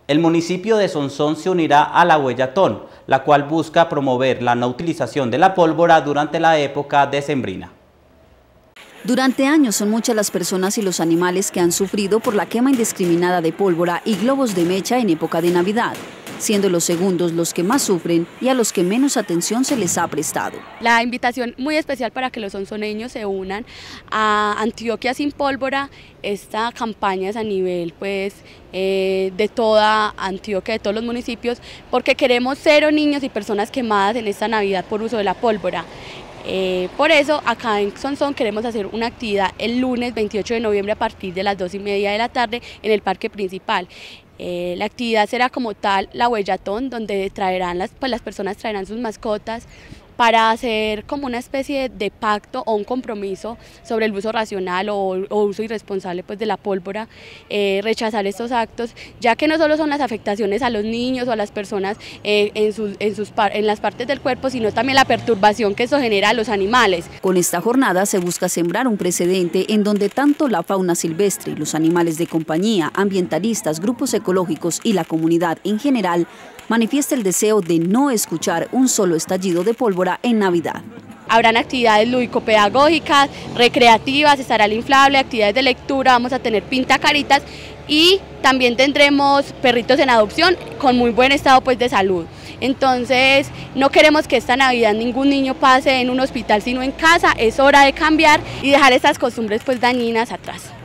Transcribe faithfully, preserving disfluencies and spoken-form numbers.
El municipio de Sonsón se unirá a la Huellatón, la cual busca promover la no utilización de la pólvora durante la época decembrina. Durante años son muchas las personas y los animales que han sufrido por la quema indiscriminada de pólvora y globos de mecha en época de Navidad, siendo los segundos los que más sufren y a los que menos atención se les ha prestado. La invitación muy especial para que los sonsoneños se unan a Antioquia sin pólvora. Esta campaña es a nivel pues, eh, de toda Antioquia, de todos los municipios, porque queremos cero niños y personas quemadas en esta Navidad por uso de la pólvora. Eh, por eso acá en Sonsón queremos hacer una actividad el lunes veintiocho de noviembre a partir de las dos y media de la tarde en el parque principal. Eh, la actividad será como tal la Huellatón, donde traerán las, pues las personas traerán sus mascotas para hacer como una especie de pacto o un compromiso sobre el uso racional o, o uso irresponsable pues, de la pólvora, eh, rechazar estos actos, ya que no solo son las afectaciones a los niños o a las personas eh, en, sus, en, sus, en las partes del cuerpo, sino también la perturbación que eso genera a los animales. Con esta jornada se busca sembrar un precedente en donde tanto la fauna silvestre, los animales de compañía, ambientalistas, grupos ecológicos y la comunidad en general manifiesta el deseo de no escuchar un solo estallido de pólvora en Navidad. Habrán actividades lúdico-pedagógicas, recreativas, estará el inflable, actividades de lectura, vamos a tener pintacaritas y también tendremos perritos en adopción con muy buen estado pues, de salud. Entonces no queremos que esta Navidad ningún niño pase en un hospital sino en casa, es hora de cambiar y dejar estas costumbres pues, dañinas atrás.